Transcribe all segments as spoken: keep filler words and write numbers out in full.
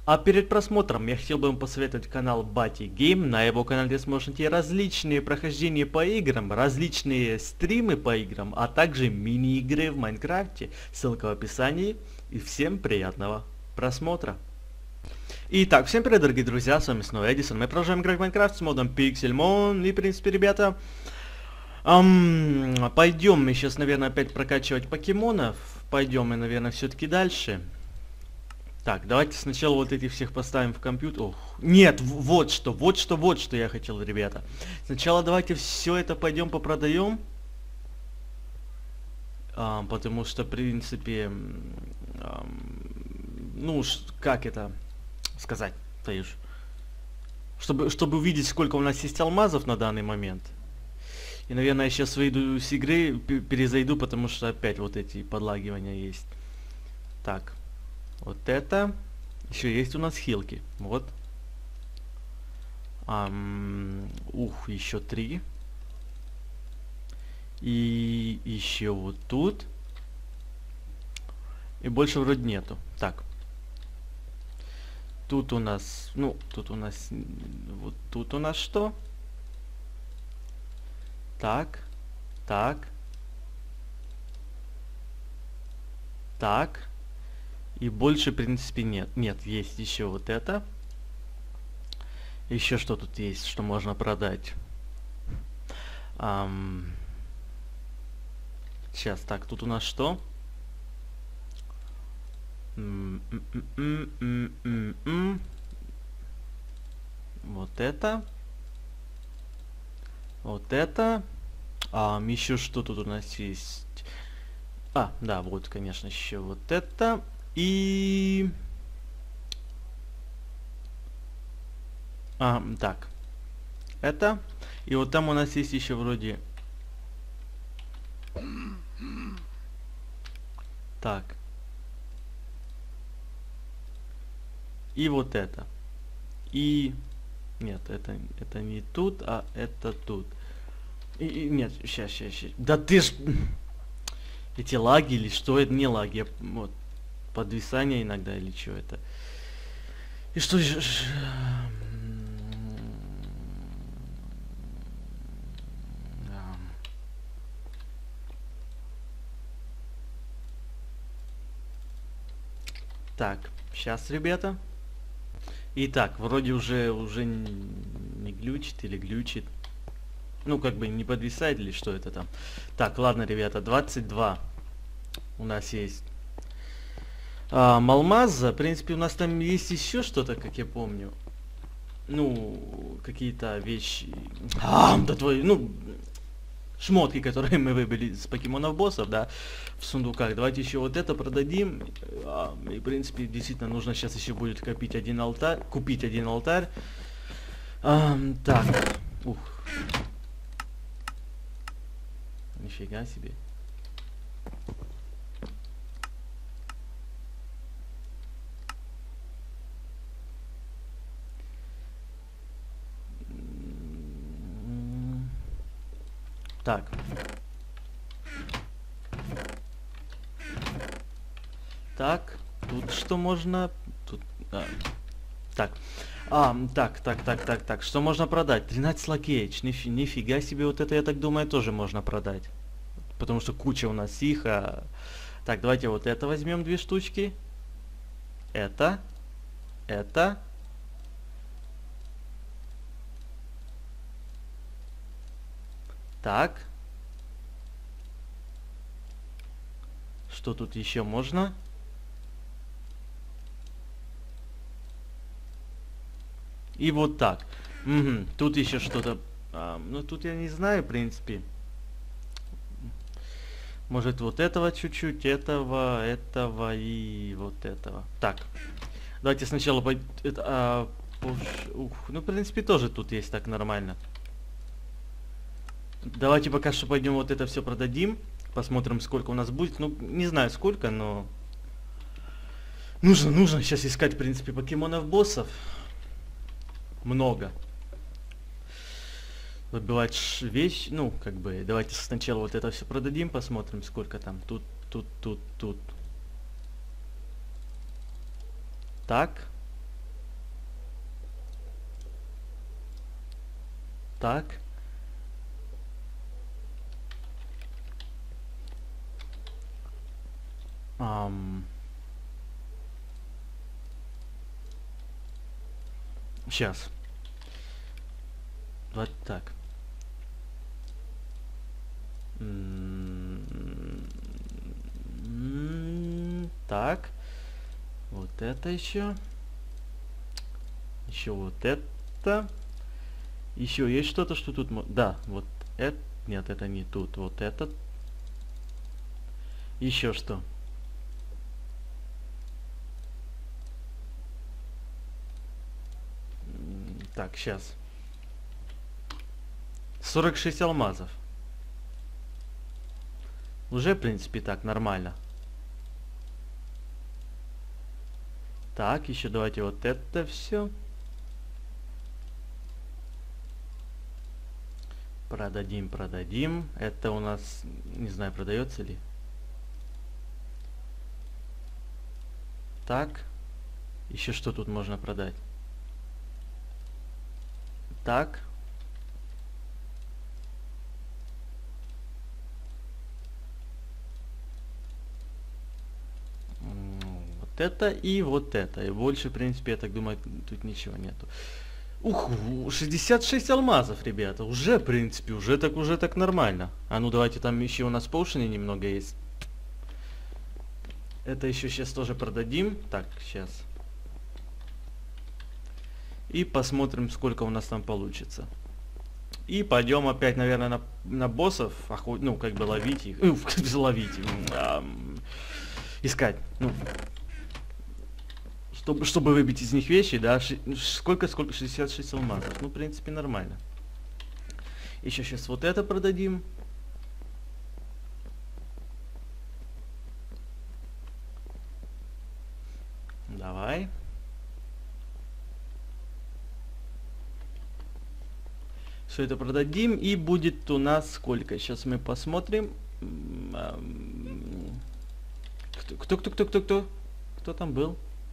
А перед просмотром я хотел бы вам посоветовать канал Бати Гейм. На его канале вы сможете различные прохождения по играм, различные стримы по играм, а также мини-игры в Майнкрафте. Ссылка в описании. И всем приятного просмотра. Итак, всем привет, дорогие друзья, с вами снова Эдисон. Мы продолжаем играть в Майнкрафт с модом Pixelmon. И, в принципе, ребята, эм, пойдем мы сейчас, наверное, опять прокачивать покемонов. Пойдем мы, наверное, все-таки дальше. Так, давайте сначала вот этих всех поставим в компьютер. Ох, нет, вот что, вот что, вот что я хотел, ребята. Сначала давайте все это пойдем попродаем. А, потому что, в принципе, а, ну, как это сказать, Таюш? Чтобы, чтобы увидеть, сколько у нас есть алмазов на данный момент. И, наверное, я сейчас выйду с игры, перезайду, потому что опять вот эти подлагивания есть. Так. Вот это. Еще есть у нас хилки. Вот. Ам, ух, еще три. И еще вот тут. И больше вроде нету. Так. Тут у нас, ну, тут у нас, вот тут у нас что? Так. Так. Так. И больше, в принципе, нет. Нет, есть еще вот это. Еще что тут есть, что можно продать? Ам... Сейчас, так, тут у нас что? Вот это. Вот это. А, еще что тут у нас есть? А, да, вот, конечно, еще вот это. И... А, так. Это. И вот там у нас есть еще вроде... Так. И вот это. И... Нет, это, это не тут, а это тут. И, и нет, сейчас, сейчас, сейчас. Да ты ж... Эти лаги или что? Это не лаги. Вот. Подвисание иногда или что это. И что же... Так, сейчас, ребята. Итак, вроде уже уже не глючит или глючит. Ну, как бы не подвисает или что это там. Так, ладно, ребята, двадцать два у нас есть. А, Малмаза, в принципе, у нас там есть еще что-то, как я помню. Ну, какие-то вещи. А, да твои, ну, шмотки, которые мы выбили с покемонов боссов, да, в сундуках. Давайте еще вот это продадим. А, и, в принципе, действительно, нужно сейчас еще будет копить один алтарь, купить один алтарь. А, так, ух. Нифига себе. Так. Так, тут что можно? Тут, а, так. А, так, так, так, так, так. Что можно продать? тринадцать лакеич. Нифи, нифига себе, вот это, я так думаю, тоже можно продать. Потому что куча у нас их. А... Так, давайте вот это возьмем, две штучки. Это. Это. Так. Что тут еще можно? И вот так. Угу. Тут еще что-то... А, ну, тут я не знаю, в принципе. Может, вот этого чуть-чуть, этого, этого и вот этого. Так. Давайте сначала... По... Это, а, пуш... Ух. Ну, в принципе, тоже тут есть так нормально. Давайте пока что пойдем вот это все продадим. Посмотрим, сколько у нас будет. Ну, не знаю сколько, но... Нужно, нужно сейчас искать, в принципе, покемонов боссов. Много. Выбивать вещь. Ну, как бы, давайте сначала вот это все продадим. Посмотрим, сколько там. Тут, тут, тут, тут. Так. Так. Ам... Сейчас. Вот так. М-м-м, так. Вот это еще. Еще вот это. Еще есть что-то, что тут... Да, вот это... Нет, это не тут. Вот этот. Еще что? Так, сейчас. сорок шесть алмазов. Уже, в принципе, так, нормально. Так, еще давайте вот это все. Продадим, продадим. Это у нас, не знаю, продается ли. Так. Еще что тут можно продать? Так. Вот это и вот это. И больше, в принципе, я так думаю, тут ничего нету. Ух, шестьдесят шесть алмазов, ребята. Уже, в принципе, уже так, уже так нормально. А ну давайте, там еще у нас поушены немного есть. Это еще сейчас тоже продадим. Так, сейчас. И посмотрим, сколько у нас там получится. И пойдем опять, наверное, на, на боссов. Охот... Ну, как бы ловить их. Ну, ловить их. Искать. Ну. Чтобы, чтобы выбить из них вещи, да. Ши... Сколько, сколько? шестьдесят шесть алмазов. Ну, в принципе, нормально. Еще сейчас вот это продадим. Давай. Все это продадим, и будет у нас сколько? Сейчас мы посмотрим. Кто, кто, кто, кто, кто, кто? Кто там был?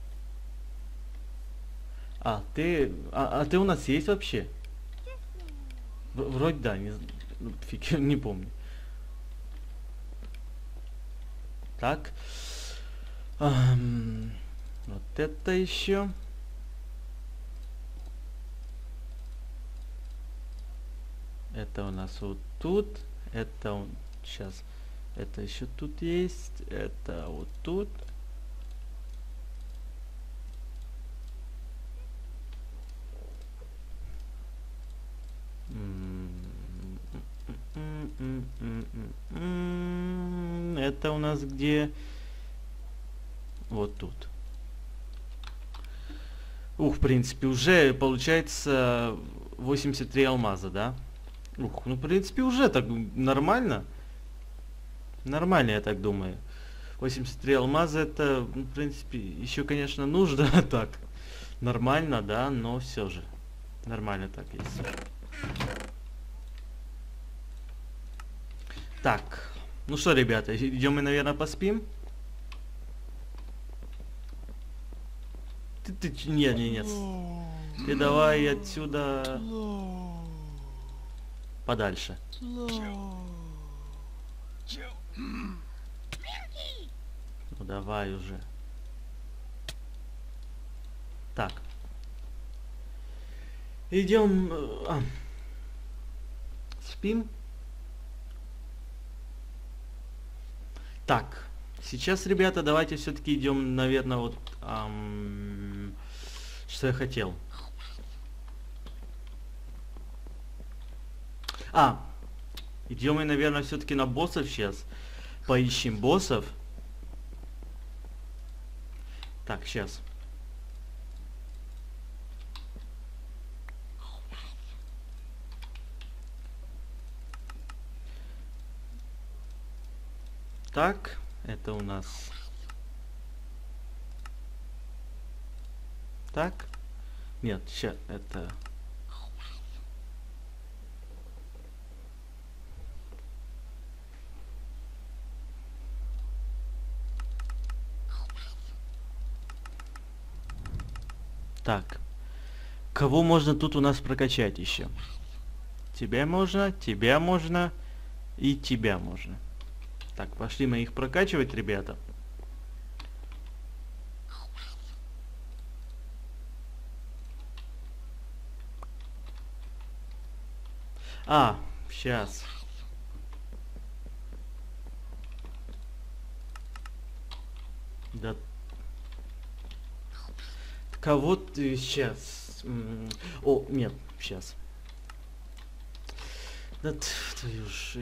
А, ты... А, а ты у нас есть вообще? В, вроде да, не, фиг, не помню. Так. Эм, вот это еще. Это у нас вот тут. Это он... Сейчас. Это еще тут есть. Это вот тут. Это у нас где? Вот тут. Ух, в принципе, уже получается восемьдесят три алмаза, да? Ух, ну, в принципе, уже так нормально. Нормально, я так думаю. восемьдесят три алмаза, это, в принципе, еще, конечно, нужно так. Нормально, да, но все же. Нормально так есть. Так, ну что, ребята, идем мы, наверное, поспим. Ты, ты, нет, нет, нет. Ты давай отсюда подальше. Ну давай уже. Так. Идем. А. Спим. Так. Сейчас, ребята, давайте все-таки идем, наверное, вот ам, что я хотел. А, идем мы, наверное, все-таки на боссов сейчас. Поищем боссов. Так, сейчас. Так, это у нас... Так. Нет, сейчас это... Так. Кого можно тут у нас прокачать еще? Тебя можно, тебя можно и тебя можно. Так, пошли мы их прокачивать, ребята. А, сейчас. Да. Кого ты сейчас? О, нет, сейчас. Да твою ж...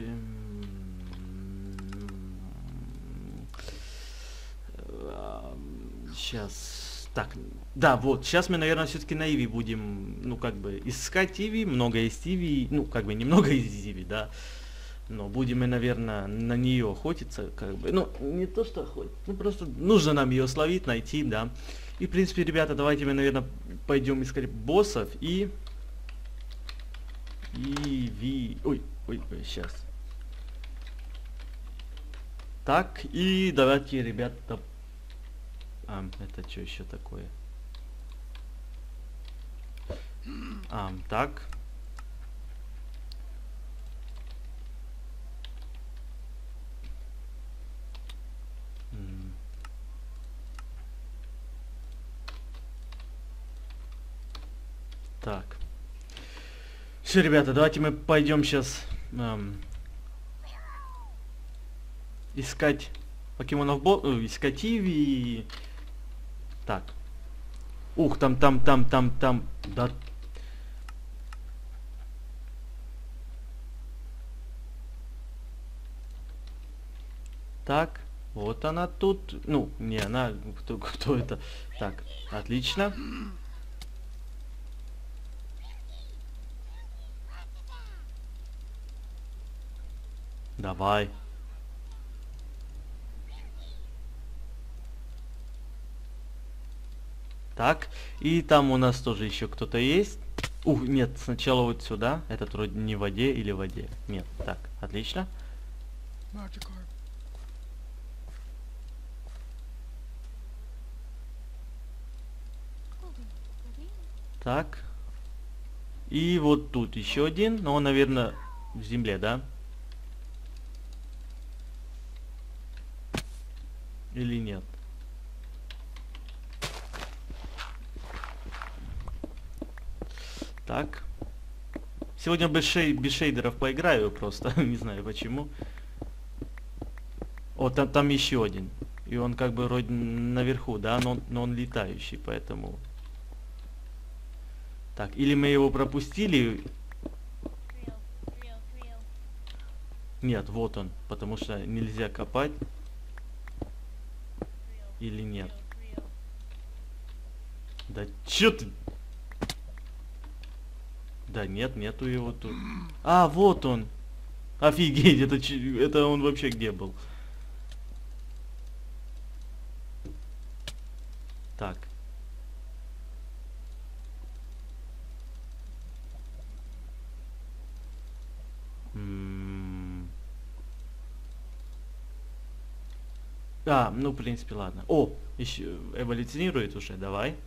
Сейчас. Так, да, вот, сейчас мы, наверное, все-таки на Иви будем, ну, как бы, искать Иви, много есть Иви, ну, как бы, немного из Иви, да, но будем мы, наверное, на нее охотиться, как бы, ну, не то, что охотиться, ну, просто нужно нам ее словить, найти, да, и, в принципе, ребята, давайте мы, наверное, пойдем искать боссов и... Иви... Ой, ой, ой, сейчас. Так, и давайте, ребята... А, это что еще такое? А, так. М. Так. Все, ребята, давайте мы пойдем сейчас эм, искать покемонов, бо... э, искать Иви. Так. Ух, там, там, там, там, там. Да. Так. Вот она тут. Ну, не она. Кто, кто это? Так, отлично. Давай. Так, и там у нас тоже еще кто-то есть. Ух, нет, сначала вот сюда. Этот вроде не в воде или в воде. Нет, так, отлично. Так. И вот тут еще один, но он, наверное, в земле, да? Или нет? Так. Сегодня без, шей, без шейдеров поиграю просто. Не знаю почему. О, там, там еще один. И он как бы вроде наверху, да? Но, но он летающий, поэтому... Так, или мы его пропустили. Нет, вот он. Потому что нельзя копать. Или нет? Да чё ты... Да нет, нету его тут. А, вот он. Офигеть, это, это он вообще где был? Так. М-м. А, ну, в принципе, ладно. О, еще эволюционирует уже, давай.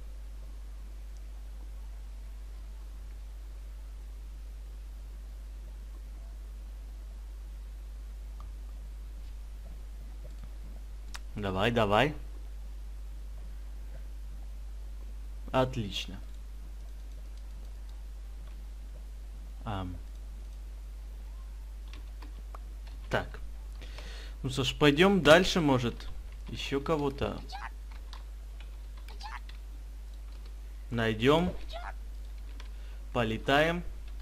Давай, давай. Отлично. Ам. Так. Ну что ж, пойдем дальше, может. Еще кого-то найдем. Полетаем.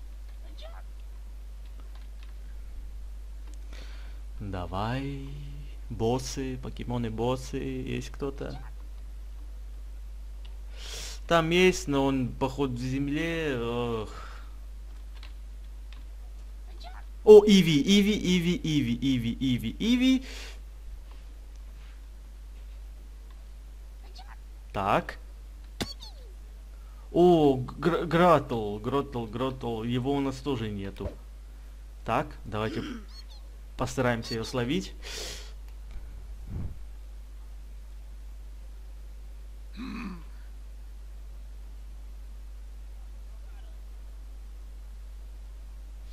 Давай. Боссы, покемоны-боссы. Есть кто-то? Там есть, но он, поход в земле. Ох. О, Иви, Иви, Иви, Иви, Иви, Иви, Иви. Так. О, Гратл, Гротл, Гротл. Его у нас тоже нету. Так, давайте постараемся ее словить.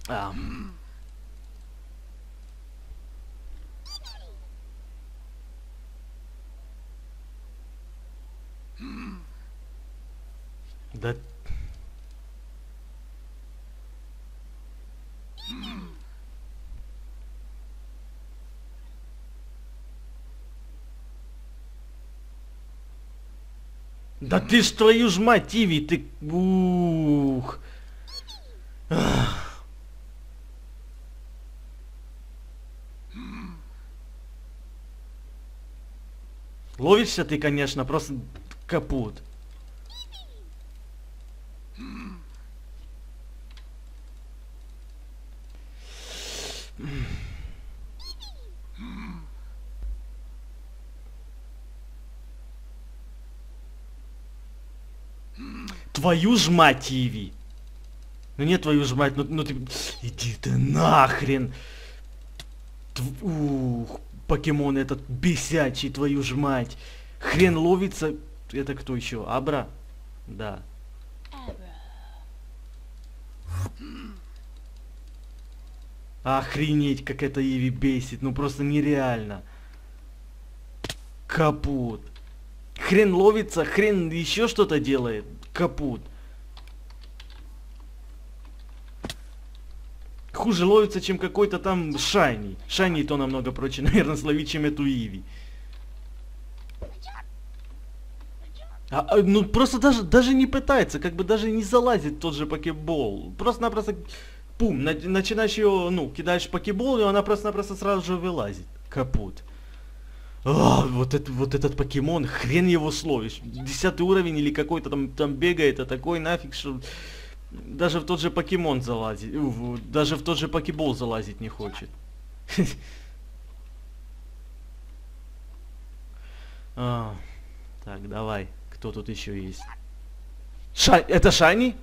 А. Да. Да ты ж твою ж мать, Иви, ты... Ух. Ах. Ловишься ты, конечно, просто капут. Твою ж мать, Иви. Ну не твою ж мать, ну, ну ты... Иди ты нахрен. Тв... Ух, покемон этот бесячий, твою ж мать. Хрен ловится. Это кто еще? Абра? Да. Охренеть, как это Иви бесит. Ну просто нереально. Капут. Хрен ловится, хрен еще что-то делает. Капут. Хуже ловится, чем какой-то там Шайни. Шайни то намного проще, наверное, словить, чем эту Иви. А, а, ну просто даже, даже не пытается, как бы даже не залазит тот же покебол. Просто-напросто, пум, на, начинаешь ее, ну, кидаешь покебол, и она просто-напросто сразу же вылазит. Капут. А, вот, это, вот этот покемон, хрен его словишь. Десятый уровень или какой-то там, там бегает, а такой нафиг, что даже в тот же покемон залазит, уф, даже в тот же покебол залазить не хочет. А, так, давай, кто тут еще есть? Ша, это Шайни?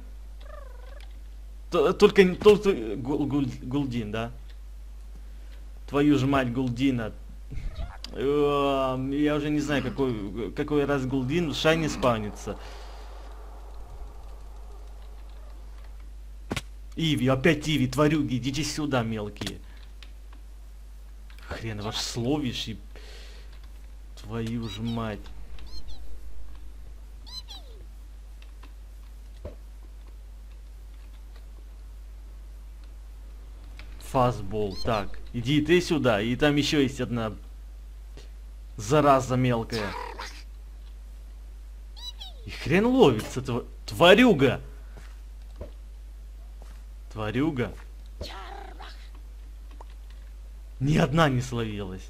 Т- Только, только Гул- Гул- Гулдин, да? Твою же мать, Гулдина. Э, Я уже не знаю, какой, какой раз Гулдин, Шайни спавнится. Иви, опять Иви, тварюги, идите сюда, мелкие. Хрен ваш словишь и... Твою ж мать. Фастбол, так, иди ты сюда, и там еще есть одна зараза мелкая. И хрен ловится, тв... тварюга. Тварюга. Ни одна не словилась.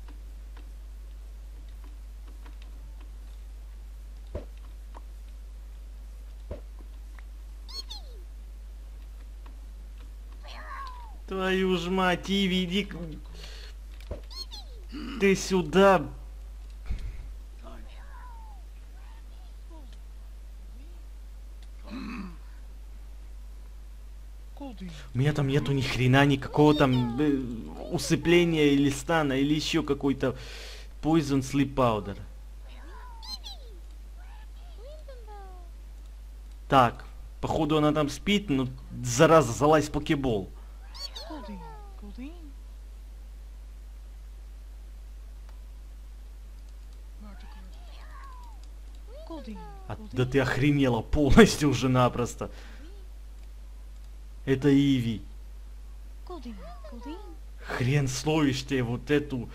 Твою ж мать, Иви, иди к- ты сюда. У меня там нету ни хрена никакого там э, усыпления или стана, или еще какой-то Poison Sleep Powder. Так, походу она там спит, но зараза, залазь в покебол. А, да ты охренела полностью уже напросто. Это Иви. Хрен словишь ты вот эту...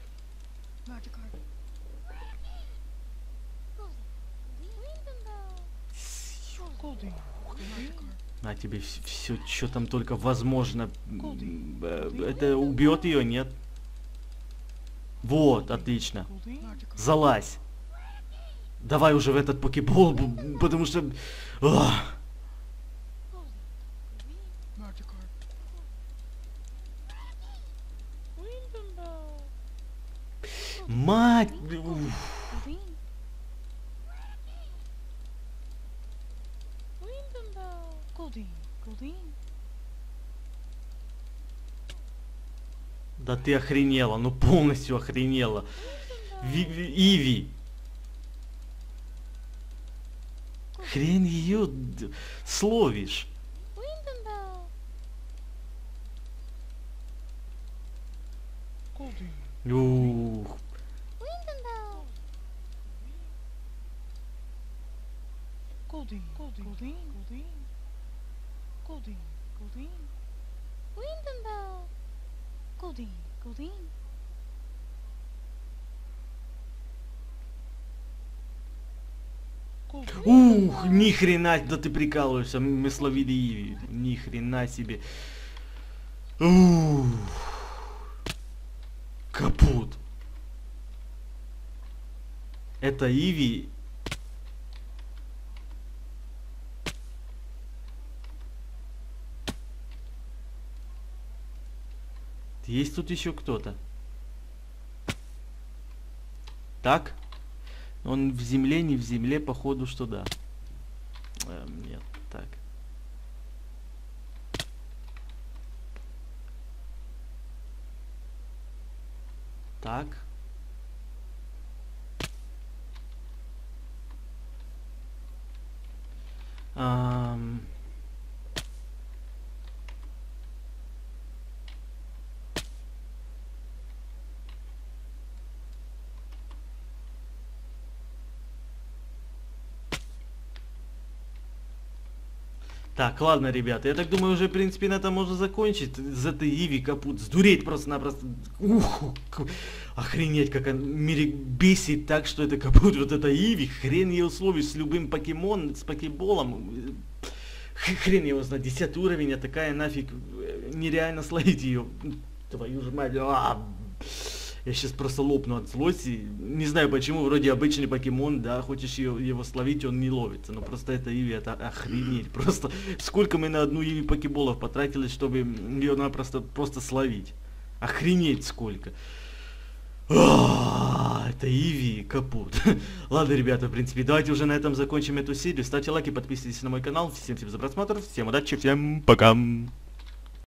На тебе все, что там только возможно. М, э, Это убьет ее, нет? Вот, отлично. Залазь. Давай уже в этот покебол, б- потому что... Ах. Мать! Уф. Да ты охренела, ну полностью охренела. Ви- ви- Иви. Хрен ее д- словишь. Ух. Goldeen, Goldeen, Goldeen, Goldeen, Goldeen, Goldeen, Windenbell, Goldeen, Goldeen. Ух, ни хрена, да ты прикалываешься, мы словили Иви, ни хрена себе. Ух, капут. Это Иви. Есть тут еще кто-то? Так? Он в земле, не в земле, походу, что да. Эм, нет, так. Так. Ам... Так, ладно, ребята, я так думаю, уже, в принципе, на этом можно закончить. За этой Иви капут. Сдуреть просто-напросто. Ух, охренеть, как он мире бесит так, что это капут. Вот это Иви, хрен ее условишь с любым покемон, с покеболом. Хрен его знает, десятый уровень, а такая нафиг нереально словить ее. Твою же мать. А, я сейчас просто лопну от злости. Не знаю почему, вроде обычный покемон, да, хочешь его, его словить, он не ловится. Но просто это Иви, это охренеть. Просто сколько мы на одну Иви покеболов потратились, чтобы ее напросто просто словить. Охренеть сколько. А, это Иви, капут. Ладно, ребята, в принципе, давайте уже на этом закончим эту серию. Ставьте лайки, подписывайтесь на мой канал. Всем спасибо за просмотр, всем удачи, всем пока.